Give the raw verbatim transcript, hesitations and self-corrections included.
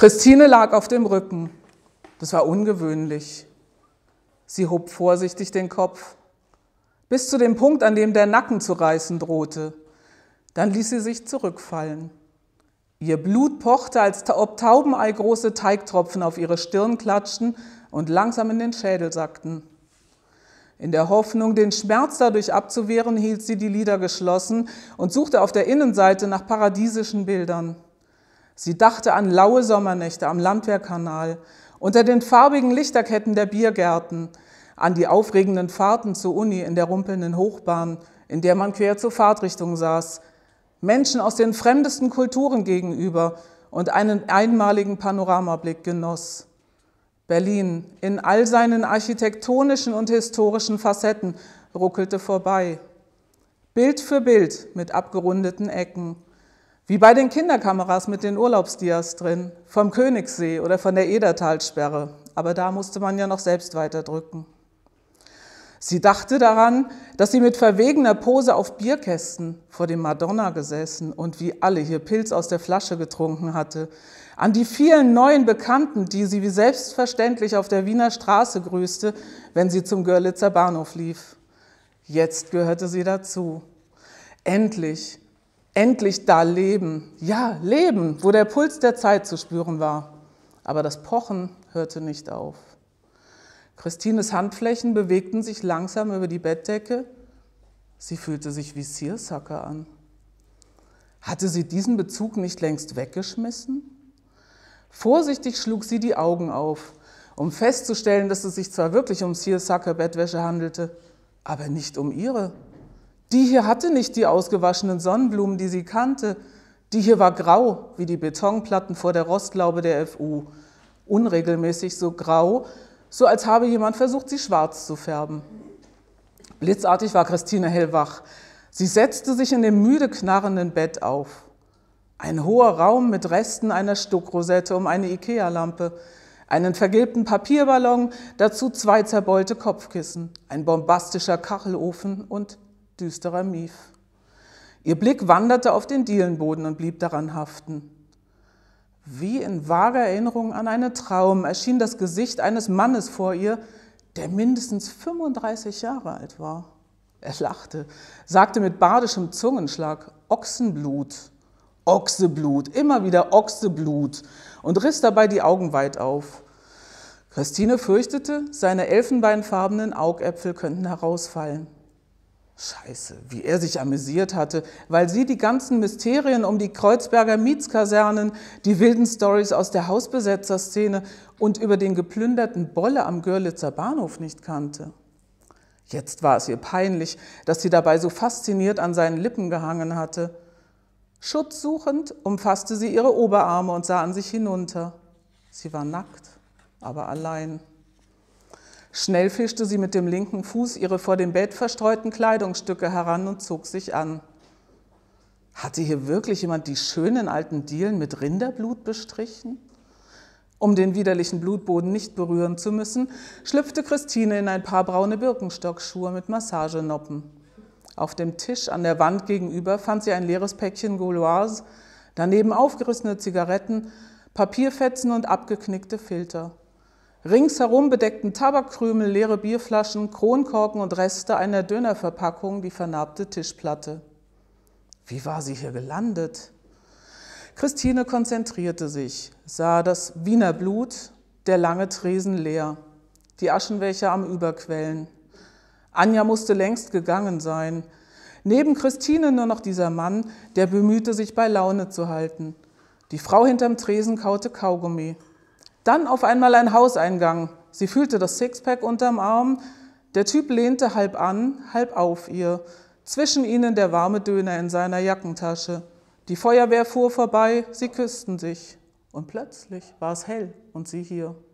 Christine lag auf dem Rücken. Das war ungewöhnlich. Sie hob vorsichtig den Kopf, bis zu dem Punkt, an dem der Nacken zu reißen drohte. Dann ließ sie sich zurückfallen. Ihr Blut pochte, als ob taubeneigroße Teigtropfen auf ihre Stirn klatschten und langsam in den Schädel sackten. In der Hoffnung, den Schmerz dadurch abzuwehren, hielt sie die Lider geschlossen und suchte auf der Innenseite nach paradiesischen Bildern. Sie dachte an laue Sommernächte am Landwehrkanal, unter den farbigen Lichterketten der Biergärten, an die aufregenden Fahrten zur Uni in der rumpelnden Hochbahn, in der man quer zur Fahrtrichtung saß, Menschen aus den fremdesten Kulturen gegenüber und einen einmaligen Panoramablick genoss. Berlin in all seinen architektonischen und historischen Facetten ruckelte vorbei. Bild für Bild mit abgerundeten Ecken. Wie bei den Kinderkameras mit den Urlaubsdias drin, vom Königssee oder von der Edertalsperre. Aber da musste man ja noch selbst weiterdrücken. Sie dachte daran, dass sie mit verwegener Pose auf Bierkästen vor dem Madonna gesessen und wie alle hier Pilz aus der Flasche getrunken hatte, an die vielen neuen Bekannten, die sie wie selbstverständlich auf der Wiener Straße grüßte, wenn sie zum Görlitzer Bahnhof lief. Jetzt gehörte sie dazu. Endlich, endlich da leben, ja, leben, wo der Puls der Zeit zu spüren war. Aber das Pochen hörte nicht auf. Christines Handflächen bewegten sich langsam über die Bettdecke. Sie fühlte sich wie Seersucker an. Hatte sie diesen Bezug nicht längst weggeschmissen? Vorsichtig schlug sie die Augen auf, um festzustellen, dass es sich zwar wirklich um Seersucker-Bettwäsche handelte, aber nicht um ihre. Die hier hatte nicht die ausgewaschenen Sonnenblumen, die sie kannte. Die hier war grau, wie die Betonplatten vor der Rostlaube der F U. Unregelmäßig so grau, so als habe jemand versucht, sie schwarz zu färben. Blitzartig war Christine hellwach. Sie setzte sich in dem müde knarrenden Bett auf. Ein hoher Raum mit Resten einer Stuckrosette um eine Ikea-Lampe, einen vergilbten Papierballon, dazu zwei zerbeulte Kopfkissen, ein bombastischer Kachelofen und düsterer Mief. Ihr Blick wanderte auf den Dielenboden und blieb daran haften. Wie in vager Erinnerung an einen Traum erschien das Gesicht eines Mannes vor ihr, der mindestens fünfunddreißig Jahre alt war. Er lachte, sagte mit badischem Zungenschlag, Ochsenblut, Ochseblut, immer wieder Ochseblut und riss dabei die Augen weit auf. Christine fürchtete, seine elfenbeinfarbenen Augäpfel könnten herausfallen. Scheiße, wie er sich amüsiert hatte, weil sie die ganzen Mysterien um die Kreuzberger Mietskasernen, die wilden Storys aus der Hausbesetzerszene und über den geplünderten Bolle am Görlitzer Bahnhof nicht kannte. Jetzt war es ihr peinlich, dass sie dabei so fasziniert an seinen Lippen gehangen hatte. Schutzsuchend umfasste sie ihre Oberarme und sah an sich hinunter. Sie war nackt, aber allein. Schnell fischte sie mit dem linken Fuß ihre vor dem Bett verstreuten Kleidungsstücke heran und zog sich an. Hatte hier wirklich jemand die schönen alten Dielen mit Rinderblut bestrichen? Um den widerlichen Blutboden nicht berühren zu müssen, schlüpfte Christine in ein paar braune Birkenstockschuhe mit Massagenoppen. Auf dem Tisch an der Wand gegenüber fand sie ein leeres Päckchen Gauloise, daneben aufgerissene Zigaretten, Papierfetzen und abgeknickte Filter. Ringsherum bedeckten Tabakkrümel, leere Bierflaschen, Kronkorken und Reste einer Dönerverpackung die vernarbte Tischplatte. Wie war sie hier gelandet? Christine konzentrierte sich, sah das Wiener Blut, der lange Tresen leer, die Aschenbecher am Überquellen. Anja musste längst gegangen sein. Neben Christine nur noch dieser Mann, der bemühte sich bei Laune zu halten. Die Frau hinterm Tresen kaute Kaugummi. Dann auf einmal ein Hauseingang. Sie fühlte das Sixpack unterm Arm. Der Typ lehnte halb an, halb auf ihr. Zwischen ihnen der warme Döner in seiner Jackentasche. Die Feuerwehr fuhr vorbei, sie küssten sich. Und plötzlich war es hell und sie hier.